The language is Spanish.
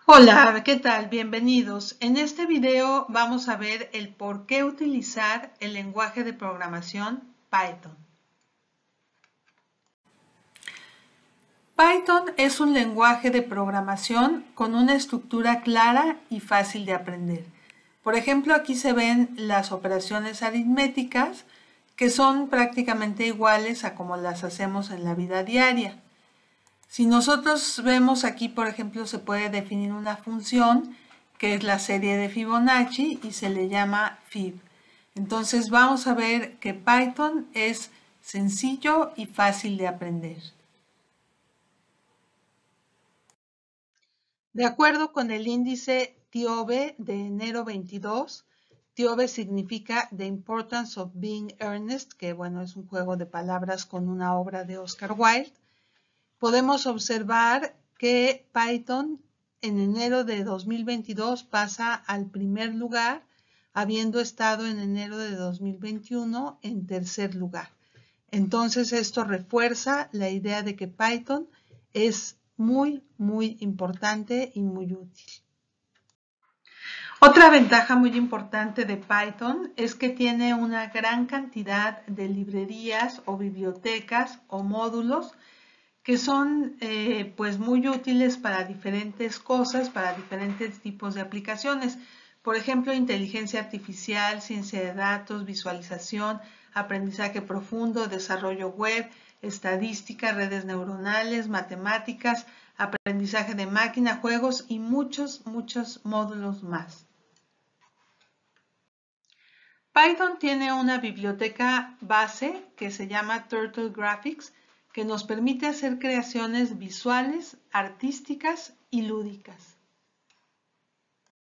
Hola, ¿qué tal? Bienvenidos. En este video vamos a ver el por qué utilizar el lenguaje de programación Python. Python es un lenguaje de programación con una estructura clara y fácil de aprender. Por ejemplo, aquí se ven las operaciones aritméticas que son prácticamente iguales a como las hacemos en la vida diaria. Si nosotros vemos aquí, por ejemplo, se puede definir una función que es la serie de Fibonacci y se le llama fib. Entonces vamos a ver que Python es sencillo y fácil de aprender. De acuerdo con el índice TIOBE de enero 22, TIOBE significa The Importance of Being Earnest, que bueno, es un juego de palabras con una obra de Oscar Wilde. Podemos observar que Python en enero de 2022 pasa al primer lugar, habiendo estado en enero de 2021 en tercer lugar. Entonces esto refuerza la idea de que Python es muy importante y muy útil. Otra ventaja muy importante de Python es que tiene una gran cantidad de librerías o bibliotecas o módulos que son pues muy útiles para diferentes cosas, para diferentes tipos de aplicaciones. Por ejemplo, inteligencia artificial, ciencia de datos, visualización, aprendizaje profundo, desarrollo web, estadística, redes neuronales, matemáticas, aprendizaje de máquina, juegos y muchos módulos más. Python tiene una biblioteca base que se llama Turtle Graphics, que nos permite hacer creaciones visuales, artísticas y lúdicas.